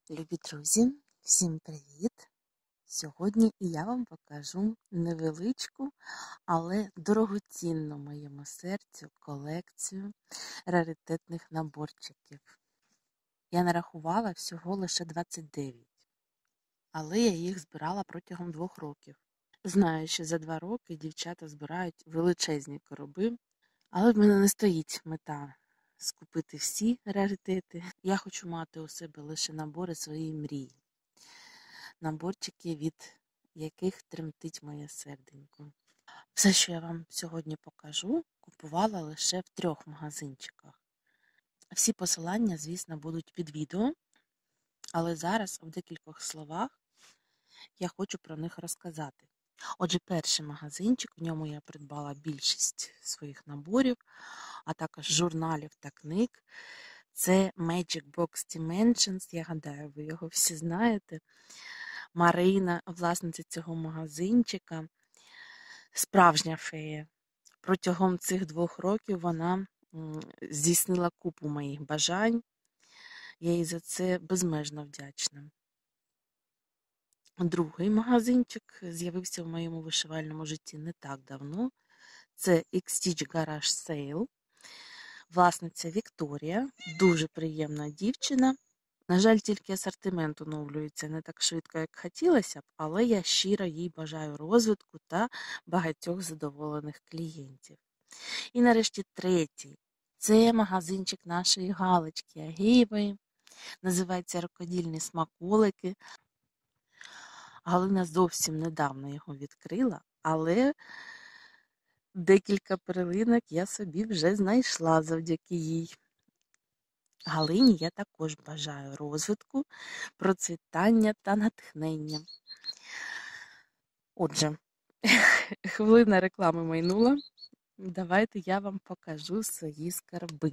Любі друзі, всім привіт! Сьогодні я вам покажу невеличку, але дорогоцінну моєму серцю колекцію раритетних наборчиків. Я нарахувала всього лише 29, але я їх збирала протягом 2 років. Знаю, що за 2 роки дівчата збирають величезні короби, але в мене не стоїть мета скупити всі раритети. Я хочу мати у себе лише набори своєї мрії. Наборчики, від яких тремтить моє серденько. Все, що я вам сьогодні покажу, купувала лише в 3 магазинчиках. Всі посилання, звісно, будуть під відео, але зараз в декількох словах я хочу про них розказати. Отже, перший магазинчик, в ньому я придбала більшість своїх наборів, а також журналів та книг. Це Magic Box Dimensions, я гадаю, ви його всі знаєте. Марина, власниця цього магазинчика, справжня фея. Протягом цих 2 років вона здійснила купу моїх бажань. Я їй за це безмежно вдячна. Другий магазинчик з'явився в моєму вишивальному житті не так давно. Це X-Stitch Garage Sale. Власниця Вікторія, дуже приємна дівчина. На жаль, тільки асортимент оновлюється не так швидко, як хотілося б, але я щиро їй бажаю розвитку та багатьох задоволених клієнтів. І нарешті третій. Це магазинчик нашої Галочки Агеєвої. Називається «Рукодільні смаколики». Галина зовсім недавно його відкрила, але декілька перлинок я собі вже знайшла завдяки їй. Галині я також бажаю розвитку, процвітання та натхнення. Отже, хвилина реклами майнула. Давайте я вам покажу свої скарби.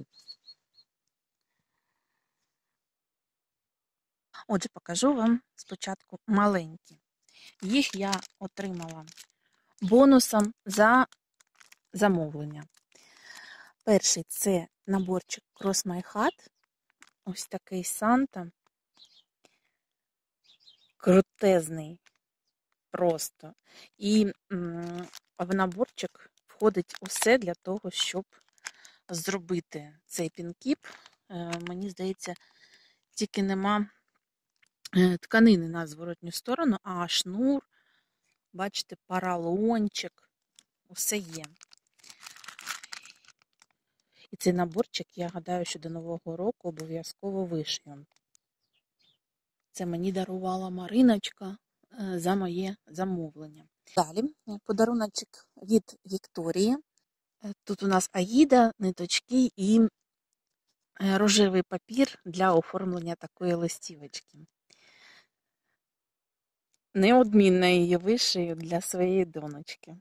Отже, покажу вам спочатку маленькі. Їх я отримала бонусом за замовлення. Перший – це наборчик Cross My Heart. Ось такий Санта. Крутезний. Просто. І в наборчик входить усе для того, щоб зробити цей пінкіп. Мені здається, тільки нема тканини на зворотню сторону, а шнур, бачите, поролончик, усе є. І цей наборчик, я гадаю, що до Нового року обов'язково вишию. Це мені дарувала Мариночка за моє замовлення. Далі подаруночок від Вікторії. Тут у нас Аїда, ниточки і рожевий папір для оформлення такої листівочки. Неодмінно її вишию для своєї донечки.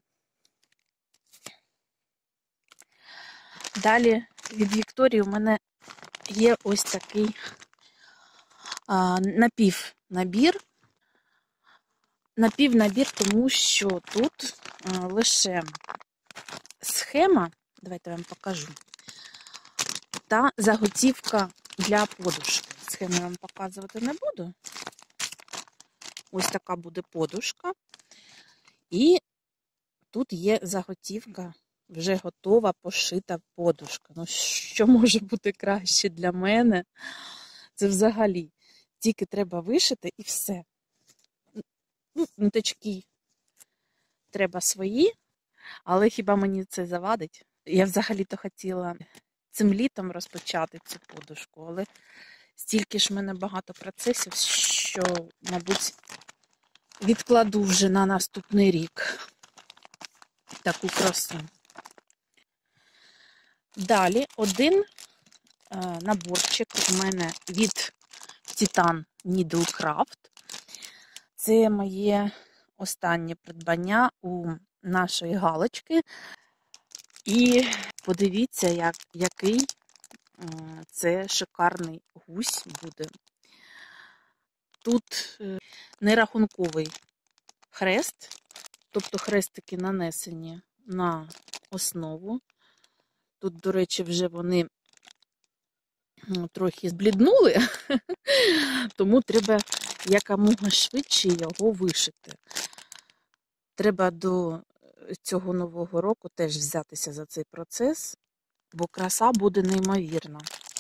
Далі від Вікторії у мене є ось такий напівнабір. Напівнабір, тому що тут лише схема, давайте я вам покажу, та заготівка для подушки. Схему я вам показувати не буду. Ось така буде подушка. І тут є заготівка, вже готова, пошита подушка. Ну, що може бути краще для мене? Це взагалі. Тільки треба вишити і все. Ниточки треба свої, але хіба мені це завадить? Я взагалі-то хотіла цим літом розпочати цю подушку, але стільки ж в мене багато процесів, що, мабуть, відкладу вже на наступний рік таку красу. Далі один наборчик у мене від Titan Needlecraft. Це моє останнє придбання у нашої Галочки. І подивіться, який це шикарний гусь буде. Тут нерахунковий хрест, тобто хрестики нанесені на основу. Тут, до речі, вже вони трохи збліднули, тому треба якомога швидше його вишити. Треба до цього Нового року теж взятися за цей процес, бо краса буде неймовірна.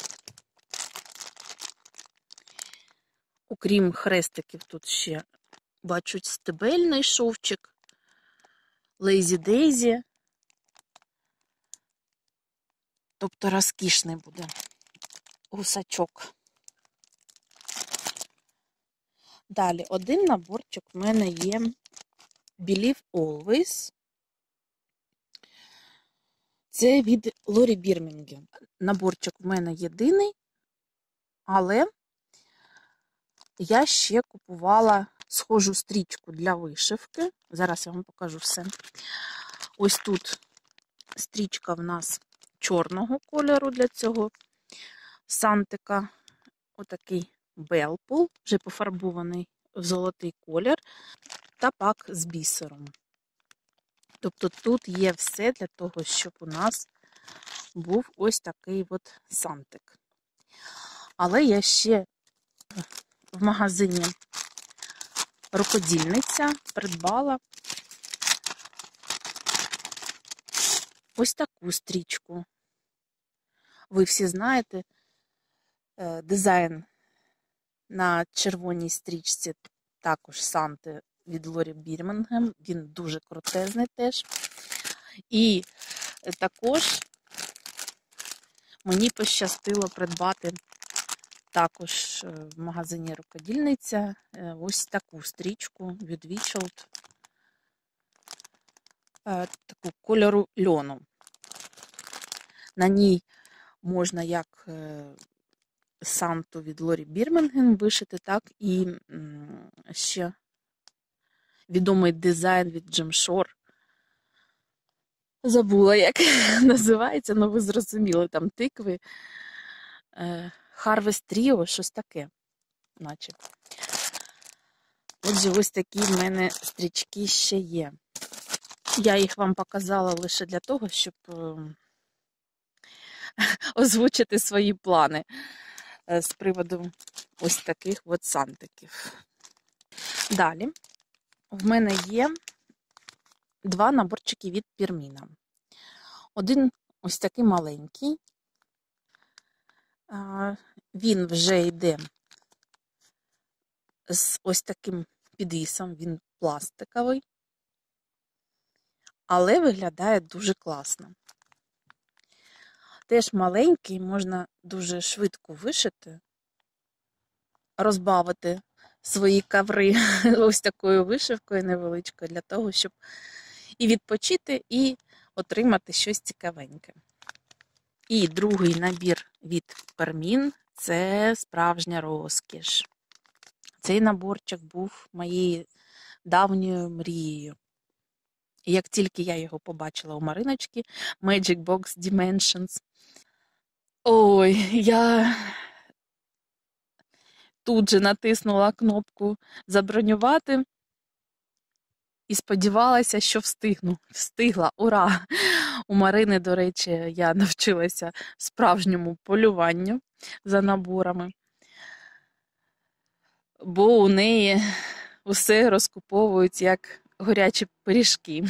Окрім хрестиків, тут ще бачу стебельний шовчик, Lazy Daisy. Тобто розкішний буде гусачок. Далі, один наборчик в мене є Believe Always. Це від Лорі Бірмінгем. Наборчик в мене єдиний, але я ще купувала схожу стрічку для вишивки. Зараз я вам покажу все. Ось тут стрічка в нас чорного кольору для цього сантика. Отакий белпул, вже пофарбований в золотий колір, та пак з бісером. Тобто тут є все для того, щоб у нас був ось такий от сантик. Але я ще в магазині Рукодільниця придбала ось таку стрічку. Ви всі знаєте, дизайн на червоній стрічці також Санти від Лорі Бірмінгем. Він дуже крутезний теж. І також мені пощастило придбати також в магазині Рукодільниця ось таку стрічку від Вічолд, таку кольору льону. На ній можна як Санту від Лорі Бірмінгем вишити, так і ще відомий дизайн від Джем Шор. Забула, як називається, але ви зрозуміли, там тикви. Harvest Trio, щось таке, наче. Отже, ось такі в мене стрічки ще є. Я їх вам показала лише для того, щоб озвучити свої плани з приводу ось таких от сантиків. Далі в мене є два наборчики від Пірміна. Один ось такий маленький. Він вже йде з ось таким підвісом, він пластиковий, але виглядає дуже класно. Теж маленький, можна дуже швидко вишити, розбавити свої коври ось такою вишивкою невеличкою, для того, щоб і відпочити, і отримати щось цікавеньке. І другий набір від Пірмін – це справжня розкіш. Цей наборчик був моєю давньою мрією. І як тільки я його побачила у Мариночки, Magic Box Dimensions, ой, я тут же натиснула кнопку «Забронювати» і сподівалася, що встигну. Встигла, ура! У Марини, до речі, я навчилася справжньому полюванню за наборами, бо у неї усе розкуповують як горячі пиріжки.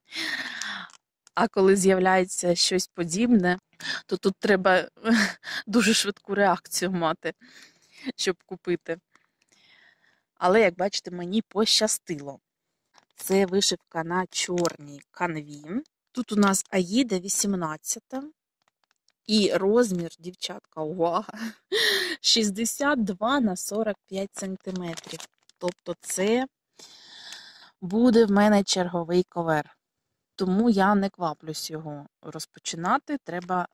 А коли з'являється щось подібне, то тут треба дуже швидку реакцію мати, щоб купити. Але, як бачите, мені пощастило. Це вишивка на чорній канві. Тут у нас Аїда 18 і розмір, дівчатка, увага, 62 на 45 см. Тобто це буде в мене черговий ковер. Тому я не кваплюсь його розпочинати, треба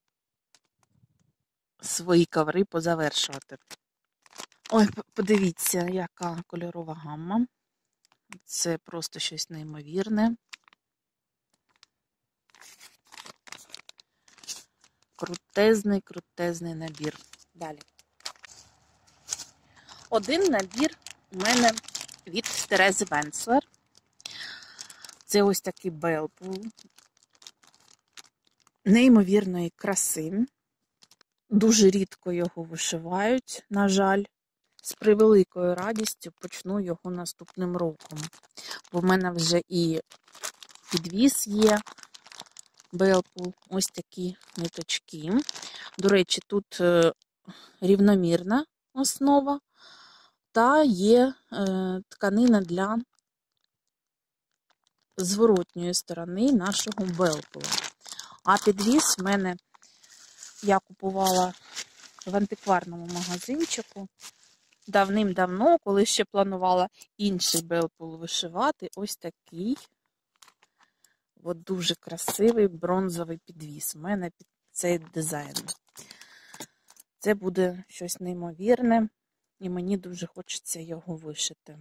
свої коври позавершувати. Ой, подивіться, яка кольорова гамма. Це просто щось неймовірне. Крутезний набір. Далі. Один набір у мене від Терези Венслер. Це ось такий белпул неймовірної краси. Дуже рідко його вишивають, на жаль. З превеликою радістю почну його наступним роком. Бо в мене вже і підвіз є, Белпул, ось такі ниточки. До речі, тут рівномірна основа та є тканина для зворотньої сторони нашого Белпула. А підвіз в мене я купувала в антикварному магазинчику давним-давно, коли ще планувала інший Белпул вишивати. Ось такий от дуже красивий бронзовий підвіз. У мене під цей дизайн. Це буде щось неймовірне, і мені дуже хочеться його вишити.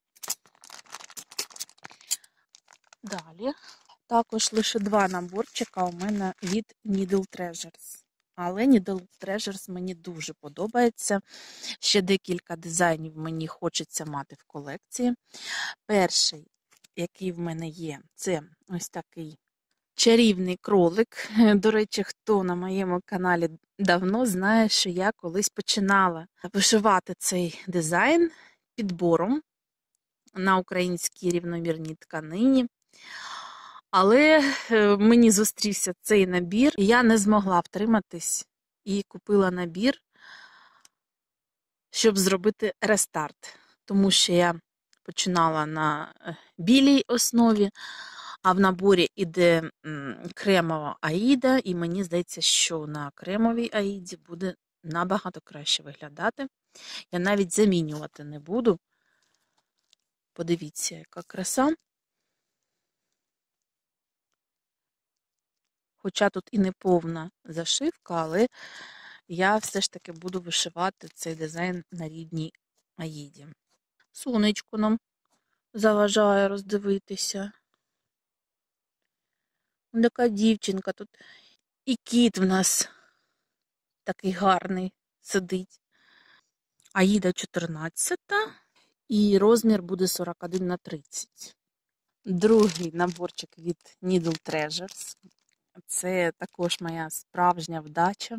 Далі. Також лише 2 наборчика у мене від Needle Treasures. Але Needle Treasures мені дуже подобається. Ще декілька дизайнів мені хочеться мати в колекції. Перший, який в мене є, це ось такий чарівний кролик. До речі, хто на моєму каналі давно знає, що я колись починала вишивати цей дизайн підбором на українській рівномірній тканині. Але мені зустрівся цей набір, і я не змогла втриматись і купила набір, щоб зробити рестарт. Тому що я починала на білій основі, а в наборі іде кремова аїда, і мені здається, що на кремовій аїді буде набагато краще виглядати. Я навіть замінювати не буду. Подивіться, яка краса. Хоча тут і не повна зашивка, але я все ж таки буду вишивати цей дизайн на рідній аїді. Сонечко нам заважає роздивитися. Така дівчинка тут. І кіт в нас такий гарний сидить. Аїда 14 і розмір буде 41×30. Другий наборчик від Needle Treasures. Це також моя справжня вдача.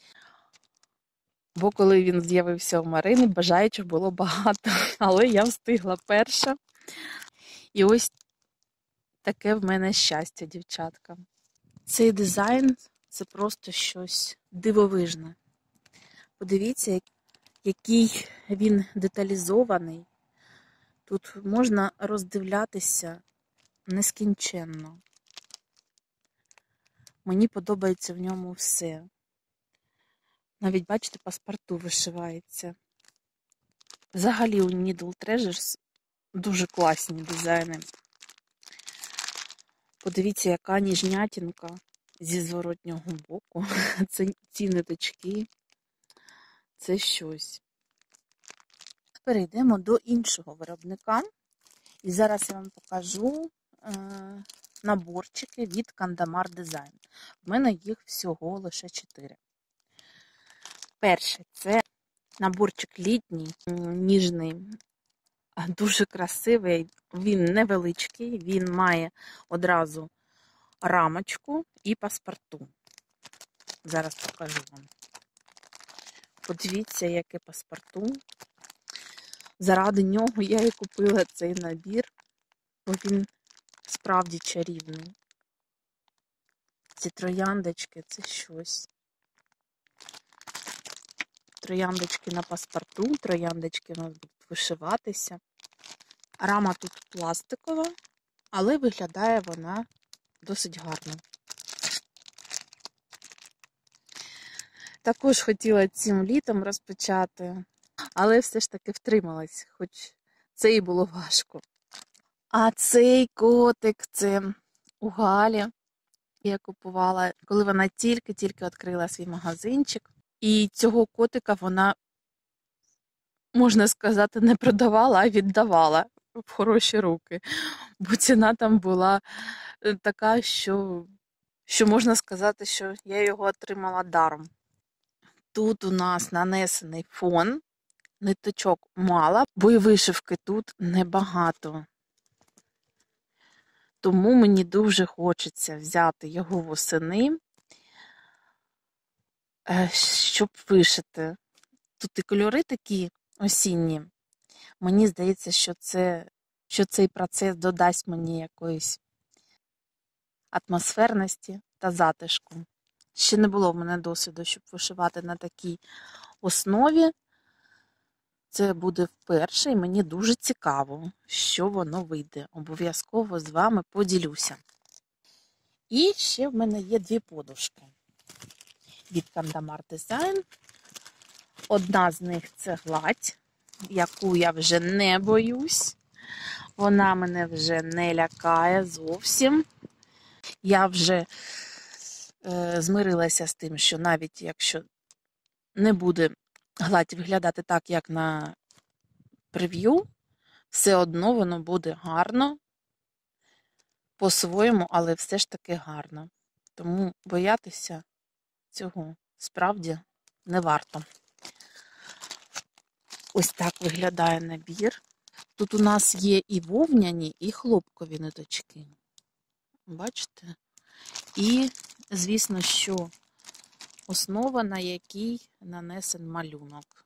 Бо коли він з'явився у Марини, бажаючих було багато. Але я встигла перша. І ось таке в мене щастя, дівчатка. Цей дизайн – це просто щось дивовижне. Подивіться, який він деталізований. Тут можна роздивлятися нескінченно. Мені подобається в ньому все. Навіть, бачите, паспорту вишивається. Взагалі у Needle Treasures дуже класні дизайни. Подивіться, яка ніжнятінка зі зворотнього боку. Це ці ниточки. Це щось. Перейдемо до іншого виробника. І зараз я вам покажу наборчики від Kandamar Design. У мене їх всього лише 4. Перший – це наборчик літній, ніжний, дуже красивий. Він невеличкий, він має одразу рамочку і паспорту. Зараз покажу вам. Подивіться, яке паспорту. Заради нього я і купила цей набір, бо він справді чарівний. Ці трояндочки – це щось. Трояндочки на паспорту, трояндочки у нас будуть вишиватися. Рама тут пластикова, але виглядає вона досить гарно. Також хотіла цим літом розпочати, але все ж таки втрималась, хоч це і було важко. А цей котик, це у Галі. Я купувала, коли вона тільки-тільки відкрила свій магазинчик. І цього котика вона, можна сказати, не продавала, а віддавала в хороші руки. Бо ціна там була така, що можна сказати, що я його отримала даром. Тут у нас нанесений фон, ниточок мало, бо і вишивки тут небагато. Тому мені дуже хочеться взяти його восени щоб вишити. Тут і кольори такі осінні. Мені здається, що цей процес додасть мені якоїсь атмосферності та затишку. Ще не було в мене досвіду, щоб вишивати на такій основі. Це буде вперше, і мені дуже цікаво, що воно вийде. Обов'язково з вами поділюся. І ще в мене є дві подушки від Кандамар Design. Одна з них це гладь, яку я вже не боюсь. Вона мене вже не лякає зовсім. Я вже змирилася з тим, що навіть якщо не буде гладь виглядати так, як на прев'ю, все одно воно буде гарно, по-своєму, але все ж таки гарно. Тому боятися цього справді не варто. Ось так виглядає набір. Тут у нас є і вовняні, і хлопкові ниточки. Бачите? І, звісно, що основа, на якій нанесен малюнок.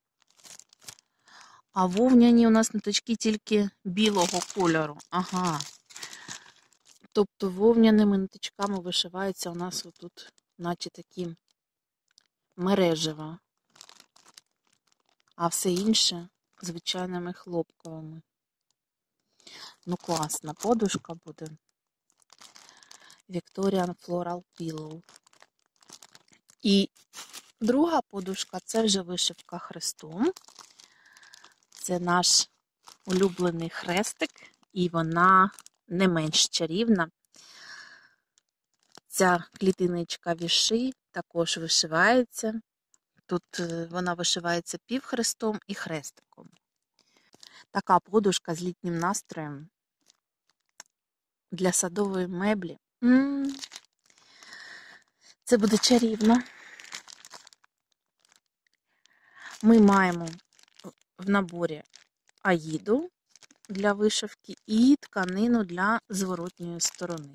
А вовняні у нас ниточки тільки білого кольору. Ага. Тобто вовняними ниточками вишивається у нас отут, наче такі мережева. А все інше звичайними хлопковими. Ну, класна подушка буде. Victorian Floral Pillow. І друга подушка – це вже вишивка хрестом. Це наш улюблений хрестик, і вона не менш чарівна. Ця клітиночка віши також вишивається. Тут вона вишивається півхрестом і хрестиком. Така подушка з літнім настроєм для садової меблі. Це буде чарівно. Ми маємо в наборі аїду для вишивки і тканину для зворотньої сторони.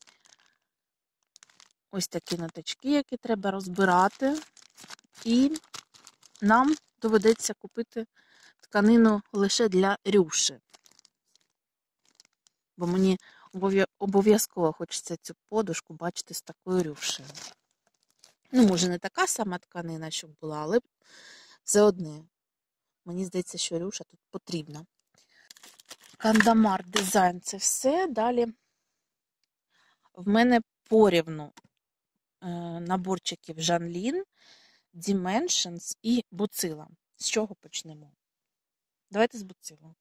Ось такі ниточки, які треба розбирати. І нам доведеться купити тканину лише для рюші. Бо мені обов'язково хочеться цю подушку бачити з такою рюшею. Ну, може, не така сама тканина, щоб була, але все одне. Мені здається, що рюша тут потрібна. Кандамар Design – це все. Далі в мене порівну наборчиків Жанлін, Dimensions і Буцила. З чого почнемо? Давайте з Буцила.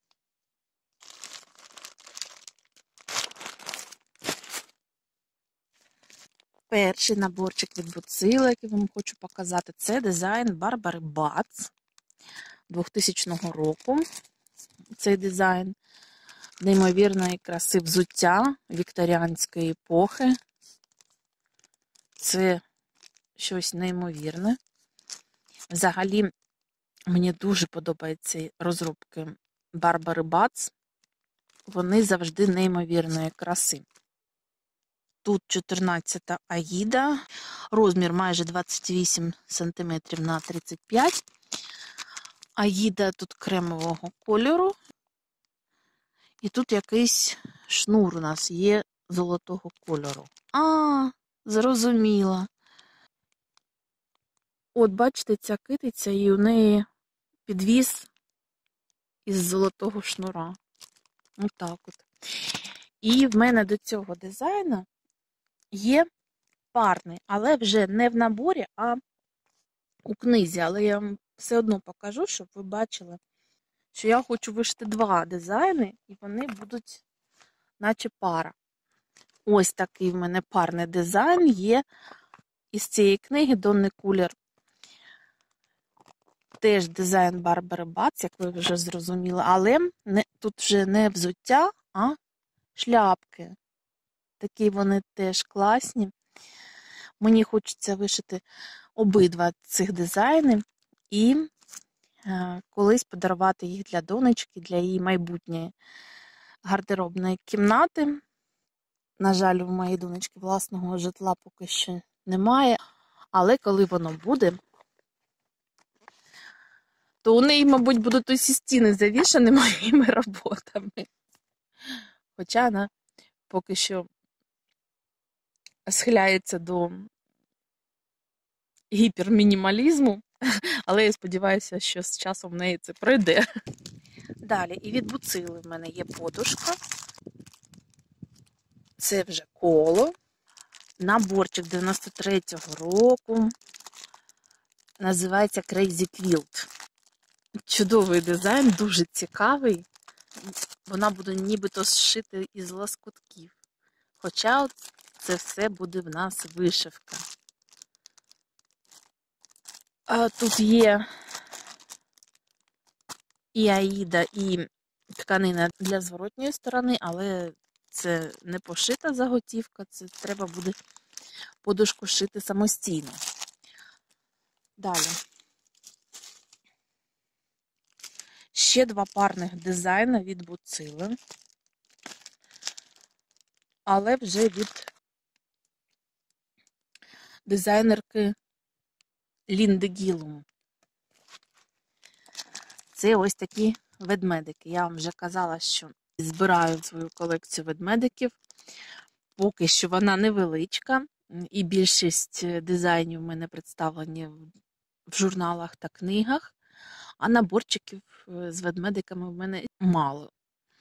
Перший наборчик від Буцила, який вам хочу показати, це дизайн Барбари Бац 2000 року. Цей дизайн неймовірної краси взуття вікторіанської епохи. Це щось неймовірне. Взагалі, мені дуже подобаються розробки Барбари Бац. Вони завжди неймовірної краси. Тут 14 аїда, розмір майже 28 см на 35 см. Аїда тут кремового кольору. І тут якийсь шнур у нас є золотого кольору. Зрозуміла. От, бачите, ця китиця, і у неї підвіз із золотого шнура. Отак от. І в мене до цього дизайну є парний, але вже не в наборі, а у книзі. Але я вам все одно покажу, щоб ви бачили, що я хочу вишити два дизайни, і вони будуть наче пара. Ось такий в мене парний дизайн є із цієї книги Донни Кулер. Теж дизайн Барбари Бац, як ви вже зрозуміли, але тут вже не взуття, а шляпки. Такі вони теж класні. Мені хочеться вишити обидва цих дизайни і колись подарувати їх для донечки, для її майбутньої гардеробної кімнати. На жаль, у моєї донечки власного житла поки що немає, Але коли воно буде, то у неї, мабуть, будуть усі стіни завішані моїми роботами. Хоча вона поки що схиляється до гіпермінімалізму, але я сподіваюся, що з часом в неї це пройде. Далі, і від Буцили в мене є подушка. Це вже коло. Наборчик 93-го року. Називається Crazy Quilt. Чудовий дизайн, дуже цікавий. Вона буде нібито зшити із лоскутків. Хоча це все буде в нас вишивка. А тут є і аїда, і тканина для зворотньої сторони, але це не пошита заготівка, це треба буде подушку шити самостійно. Далі. Ще два парних дизайни від Буцили, але вже від дизайнерки Лінди Гілум. Це ось такі ведмедики. Я вам вже казала, що збираю свою колекцію ведмедиків. Поки що вона невеличка, і більшість дизайнів у мене представлені в журналах та книгах, а наборчиків з ведмедиками в мене мало.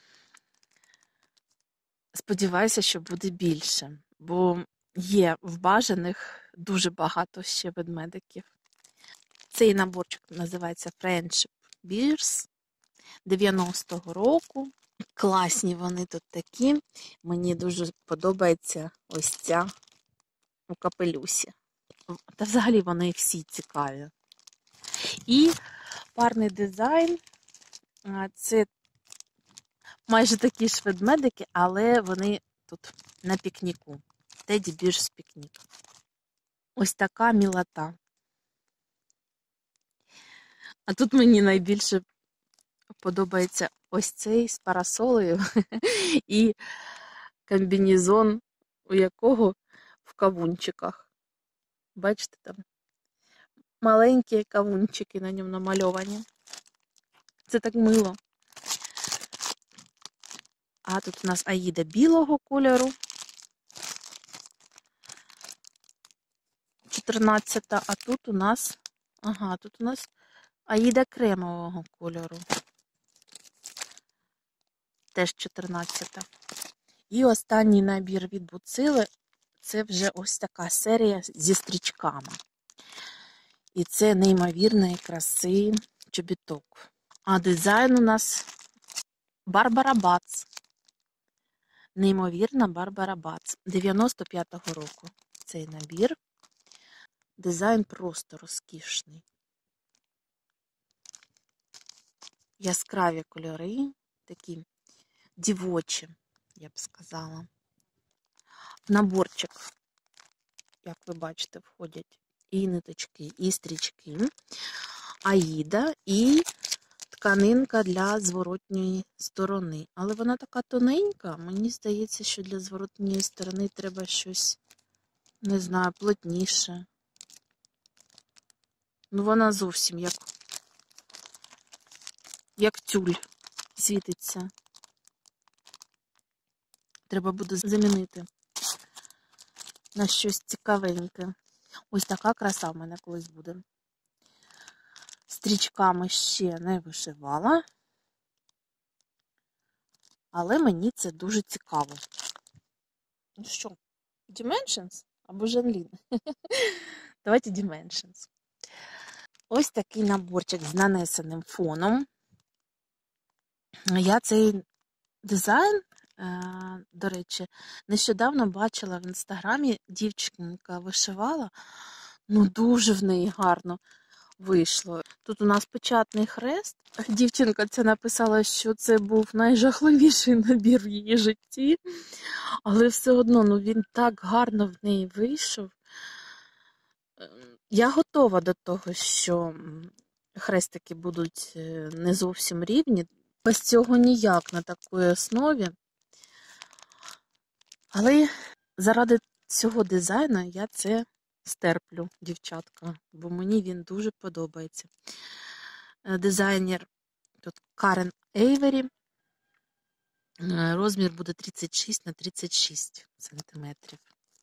Сподіваюся, що буде більше, бо є в бажаних дуже багато ще ведмедиків. Цей наборчик називається Friendship Bears 90-го року. Класні вони тут такі. Мені дуже подобається ось ця у капелюсі. Та взагалі вони всі цікаві. І парний дизайн. Це майже такі ж ведмедики, але вони тут на пікніку. Теді Бірс з пікнік. Ось така мілота. А тут мені найбільше подобається ось цей з парасолею і комбінезон, у якого в кавунчиках. Бачите, там маленькі кавунчики на ньому намальовані. Це так мило. А тут у нас аїда білого кольору. 14-та, а тут у нас, тут у нас аїда кремового кольору. Теж 14-та. І останній набір від Буцили – це вже ось така серія зі стрічками. І це неймовірної краси чобіток. А дизайн у нас Барбара Бац. Неймовірна Барбара Бац. 95-го року цей набір. Дизайн просто розкішний. Яскраві кольори, такі дівочі, я б сказала. В наборчик, як ви бачите, входять і ниточки, і стрічки, аїда, і тканинка для зворотньої сторони. Але вона така тоненька, мені здається, що для зворотньої сторони треба щось, не знаю, плотніше. Ну, вона зовсім як тюль світиться. Треба буде замінити на щось цікавеньке. Ось така краса в мене колись буде. Стрічками ще не вишивала, але мені це дуже цікаво. Ну що, Dimensions або Жанлін? Давайте Dimensions. Ось такий наборчик з нанесеним фоном. Я цей дизайн, до речі, нещодавно бачила в інстаграмі, дівчинка вишивала, ну дуже в неї гарно вийшло. Тут у нас печатний хрест. Дівчинка ця написала, що це був найжахливіший набір в її житті, але все одно, ну він так гарно в неї вийшов. Я готова до того, що хрестики будуть не зовсім рівні. Без цього ніяк на такій основі. Але заради цього дизайну я це стерплю, дівчатка, бо мені він дуже подобається. Дизайнер тут Карен Ейвері. Розмір буде 36 на 36 сантиметрів.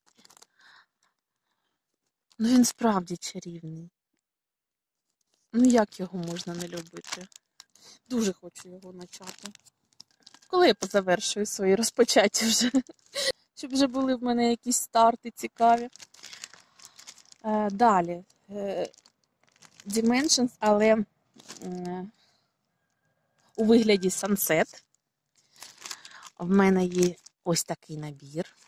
Ну, він справді чарівний. Ну, як його можна не любити? Дуже хочу його почати. Коли я позавершую свої розпочаті вже? Щоб вже були в мене якісь старти цікаві. Далі. Dimensions, але у вигляді Sunset. В мене є ось такий набір.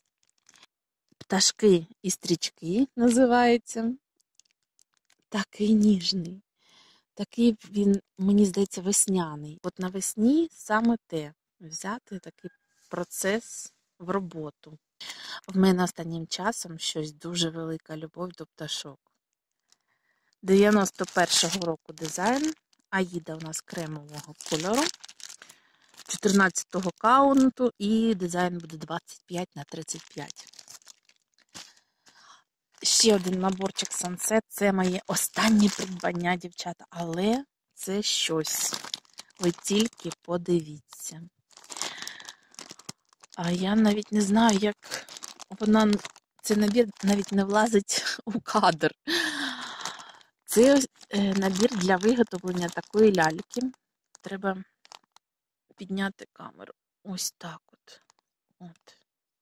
Пташки і стрічки називається. Такий ніжний. Такий він, мені здається, весняний. От навесні саме те. Взяти такий процес в роботу. В мене останнім часом щось дуже велика любов до пташок. 91-го року дизайн. Аїда у нас кремового кольору. 14-го каунту і дизайн буде 25 на 35. Ще один наборчик Sunset. Це моє останнє придбання, дівчата. Але це щось. Ви тільки подивіться. А я навіть не знаю, як цей набір навіть не влазить у кадр. Це набір для виготовлення такої ляльки. Треба підняти камеру. Ось так от.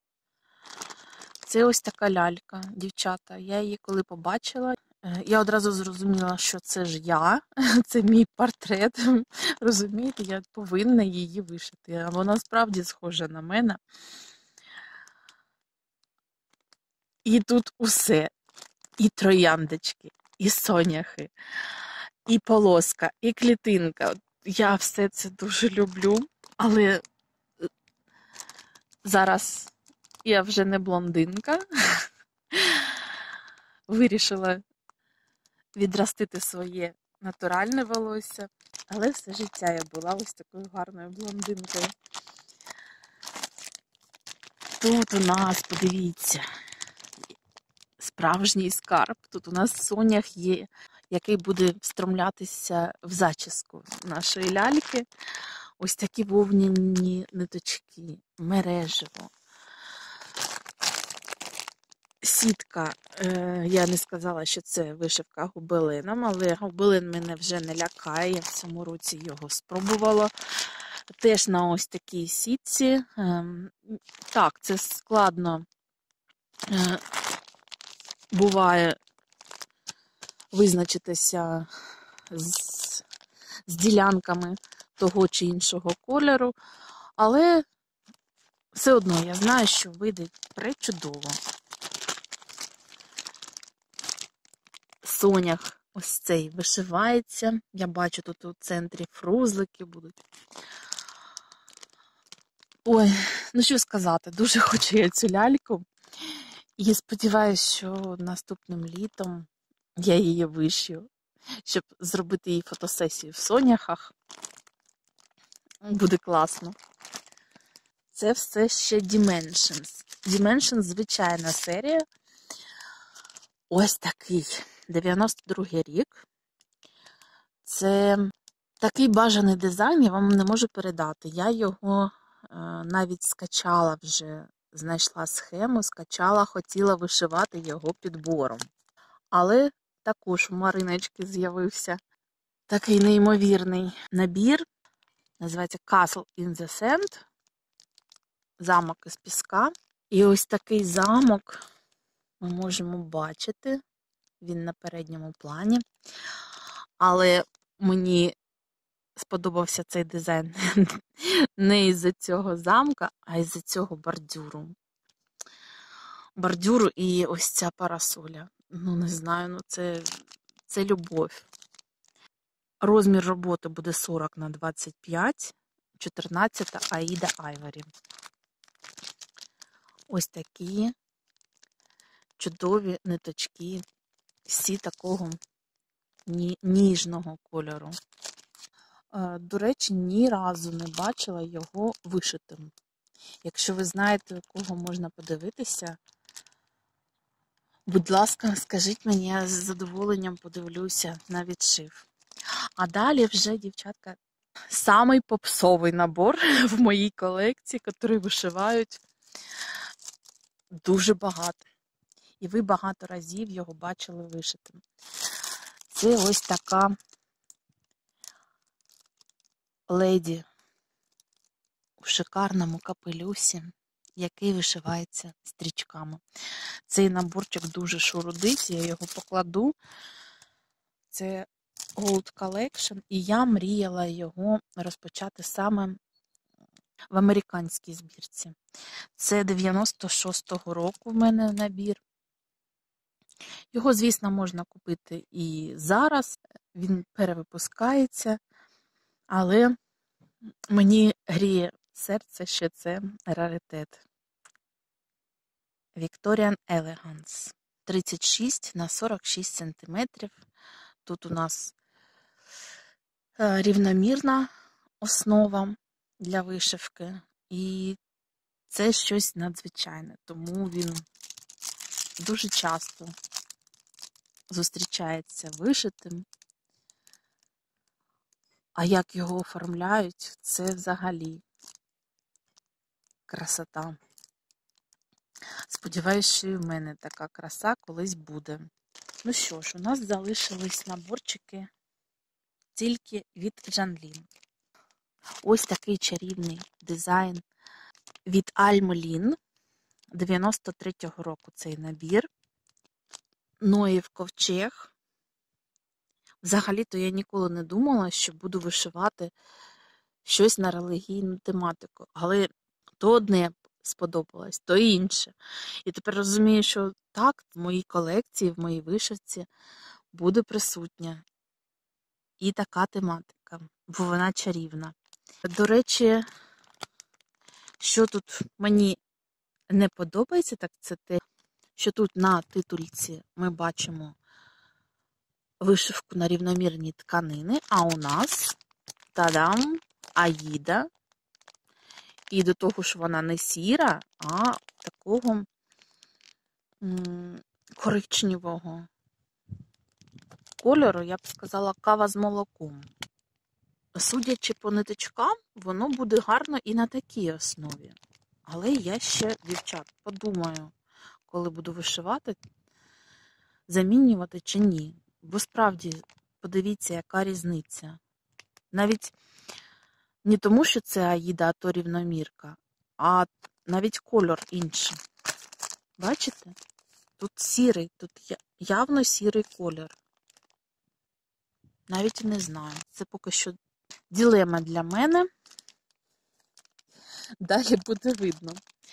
Це ось така лялька, дівчата. Я її коли побачила, я одразу зрозуміла, що це ж я, це мій портрет. Розумієте, я повинна її вишити. А вона справді схожа на мене. І тут усе. І трояндочки, і соняхи, і полоска, і клітинка. Я все це дуже люблю, але зараз я вже не блондинка. Вирішила відростити своє натуральне волосся, але все життя я була ось такою гарною блондинкою. Тут у нас, подивіться, справжній скарб. Тут у нас сонях є, який буде встромлятися в зачіску нашої ляльки. Ось такі вовняні ниточки, мережево. Сітка, я не сказала, що це вишивка гобелином, але гобелин мене вже не лякає, я в цьому році його спробувала. Теж на ось такій сітці. Так, це складно буває визначитися з ділянками того чи іншого кольору, але все одно я знаю, що вийде пречудово. Сонях ось цей вишивається. Я бачу, тут у центрі фрузлики будуть. Ой, ну що сказати, дуже хочу я цю ляльку. І сподіваюся, що наступним літом я її вишию, щоб зробити їй фотосесію в соняхах. Буде класно. Це все ще Dimensions. Dimensions – звичайна серія. Ось такий. 92-й рік. Це такий бажаний дизайн, я вам не можу передати. Я його навіть скачала вже, знайшла схему, скачала, хотіла вишивати його підбором. Але також у Мариночки з'явився такий неймовірний набір. Називається Castle in the Sand. Замок із піска. І ось такий замок ми можемо бачити. Він на передньому плані. Але мені сподобався цей дизайн не із-за цього замка, а із-за цього бордюру. Бордюру і ось ця парасоля. Ну, не знаю, ну це любов. Розмір роботи буде 40 на 25, 14 Аїда Айвері. Ось такі чудові ниточки, всі такого ніжного кольору. До речі, ні разу не бачила його вишитим. Якщо ви знаєте, у кого можна подивитися, Будь ласка, скажіть мені, я з задоволенням подивлюся на відшив. А далі вже, дівчатка, самий попсовий набор в моїй колекції, який вишивають дуже багато. І ви багато разів його бачили вишитим. Це ось така леді у шикарному капелюсі, який вишивається стрічками. Цей наборчик дуже шурудить, я його покладу. Це Gold Collection, і я мріяла його розпочати саме в американській збірці. Це 96-го року в мене набір. Його, звісно, можна купити і зараз, він перевипускається, але мені гріє серце, що це раритет. Victorian Elegance. 36 на 46 см. Тут у нас рівномірна основа для вишивки. І це щось надзвичайне, тому він дуже часто зустрічається вишитим. А як його оформляють, це взагалі красота. Сподіваюсь, що і в мене така краса колись буде. Ну що ж, у нас залишились наборчики тільки від Жанлін. Ось такий чарівний дизайн від Альмолін. 93-го року цей набір. Ноїв ковчег. Взагалі-то я ніколи не думала, що буду вишивати щось на релігійну тематику. Але то одне сподобалось, то інше. І тепер розумію, що так, в моїй колекції, в моїй вишивці буде присутня і така тематика, бо вона чарівна. До речі, що тут мені не подобається, так це те, що тут на титульці ми бачимо вишивку на рівномірні тканини, а у нас, та-дам, Аїда. І до того ж вона не сіра, а такого коричневого кольору, я б сказала, кава з молоком. Судячи по ниточкам, воно буде гарно і на такій основі. Але я ще, дівчат, подумаю, коли буду вишивати, замінювати чи ні. Бо справді, подивіться, яка різниця. Навіть не тому, що це Аїда, а то рівномірка, а навіть кольор інший. Бачите? Тут сірий, тут явно сірий колір. Навіть не знаю. Це поки що дилема для мене. Далі буде видно.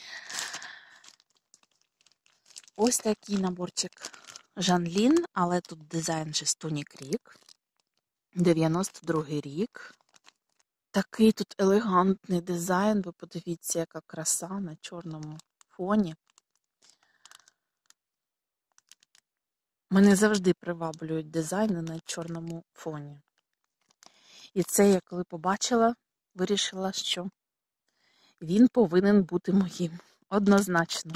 Ось такий наборчик Жанлін, але тут дизайн же Стоні Крік. 92-й рік. Такий тут елегантний дизайн. Ви подивіться, яка краса на чорному фоні. Мене завжди приваблюють дизайни на чорному фоні. І це я коли побачила, вирішила, що він повинен бути моїм. Однозначно.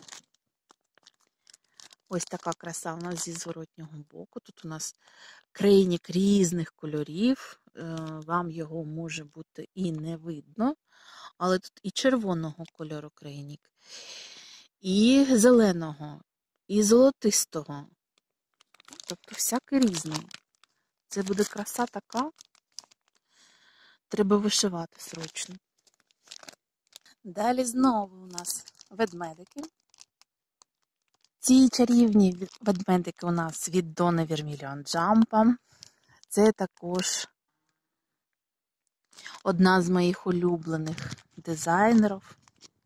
Ось така краса у нас зі зворотнього боку. Тут у нас крейнік різних кольорів. Вам його може бути і не видно. Але тут і червоного кольору крейнік, і зеленого, і золотистого. Тобто всякий різний. Це буде краса така. Треба вишивати срочно. Далі знову у нас ведмедики. Ці чарівні ведмедики у нас від Donna Vermilion Jump. Це також одна з моїх улюблених дизайнерів.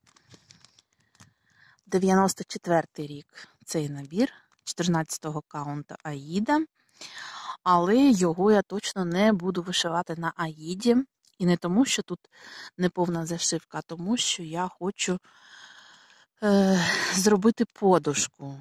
94-й рік цей набір, 14-го каунта Аїда. Але його я точно не буду вишивати на Аїді. І не тому, що тут неповна зашивка, а тому, що я хочу зробити подушку.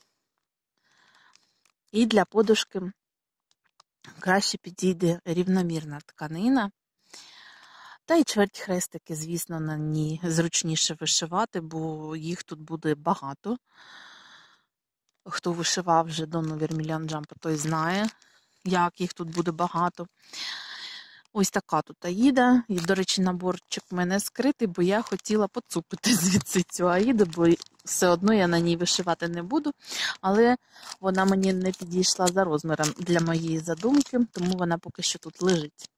І для подушки краще підійде рівномірна тканина. Та й чверть хрестики, звісно, на ній зручніше вишивати, бо їх тут буде багато. Хто вишивав вже Донну Вірмільян Джампа, той знає, як їх тут буде багато. Ось така тут Аїда. І, до речі, наборчик в мене скритий, бо я хотіла поцупити звідси цю Аїду, бо все одно я на ній вишивати не буду. Але вона мені не підійшла за розміром для моєї задумки, тому вона поки що тут лежить.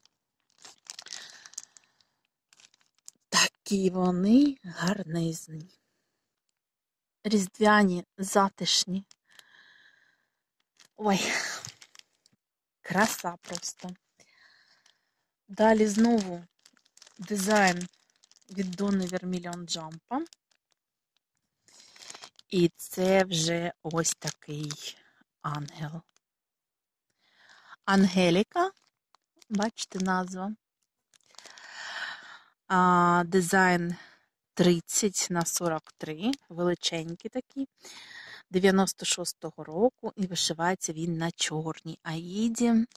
Такі вони гарнизні. Різдвяні, затишні. Ой, краса просто. Далі знову дизайн від Донни Вірмільян Джампа. І це вже ось такий ангел. Ангеліка, бачите назва. Дизайн 30х43, величенький такий, 96-го року, і вишивається він на чорній Аїді.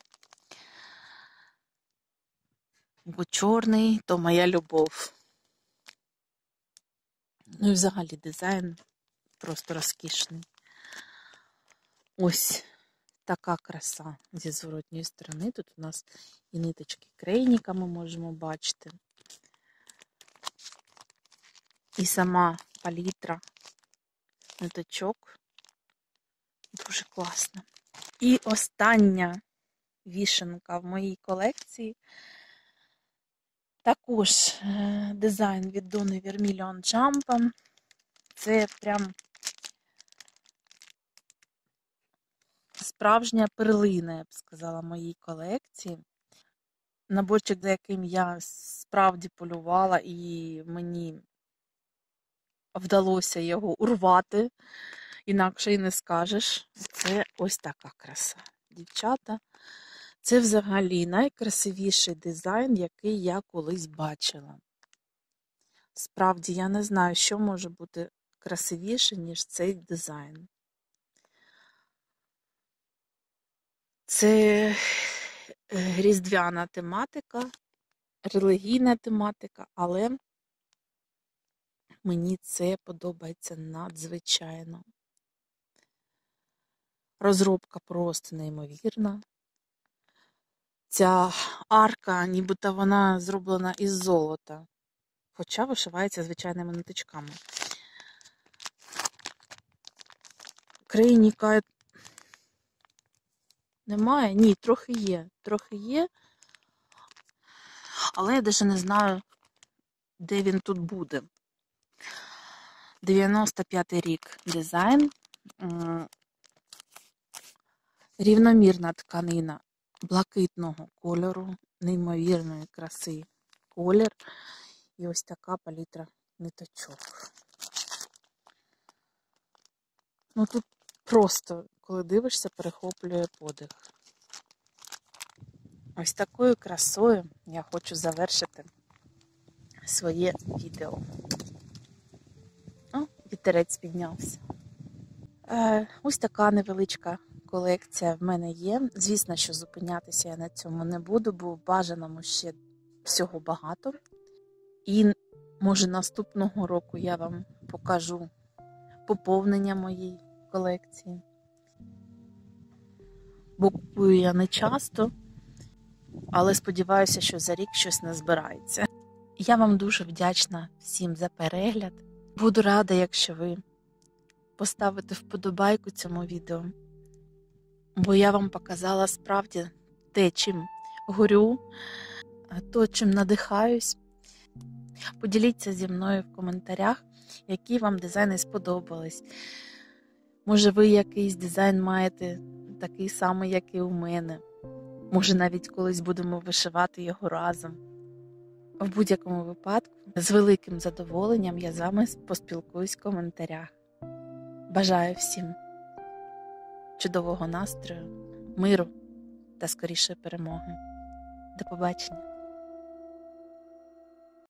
Бо чорний – то моя любов. Ну і взагалі дизайн просто розкішний. Ось така краса зі зворотньої сторони. Тут у нас і ниточки крейніка ми можемо бачити. І сама палітра ниточок дуже класна. І остання вішенка в моїй колекції. Також дизайн від Донни Вірмільян Джампа. Це прям справжня перлина, я б сказала, моїй колекції. Наборчик, за яким я справді полювала, і мені вдалося його урвати, інакше і не скажеш. Це ось така краса. Дівчата, це взагалі найкрасивіший дизайн, який я колись бачила. Справді, я не знаю, що може бути красивіше, ніж цей дизайн. Це різдвяна тематика, релігійна тематика, але мені це подобається надзвичайно. Розробка просто неймовірна. Ця арка, нібито вона зроблена із золота, хоча вишивається звичайними ниточками. Крейніка немає? Ні, трохи є. Але я навіть не знаю, де він тут буде. 95-й рік дизайн. Рівномірна тканина блакитного кольору, неймовірної краси колір. І ось така палітра ниточок. Ну тут просто, коли дивишся, перехоплює подих. Ось такою красою я хочу завершити своє відео. О, вітерець піднявся. Ось така невеличка колекція в мене є. Звісно, що зупинятися я на цьому не буду, бо в бажаному ще всього багато. І, може, наступного року я вам покажу поповнення моєї колекції. Бо купую я не часто, але сподіваюся, що за рік щось назбирається. Я вам дуже вдячна всім за перегляд. Буду рада, якщо ви поставите вподобайку цьому відео, бо я вам показала справді те, чим горю, то, чим надихаюсь. Поділіться зі мною в коментарях, які вам дизайни сподобались. Може, ви якийсь дизайн маєте такий самий, як і у мене. Може, навіть колись будемо вишивати його разом. В будь-якому випадку, з великим задоволенням я з вами поспілкуюсь в коментарях. Бажаю всім чудового настрою, миру та скорішої перемоги. До побачення!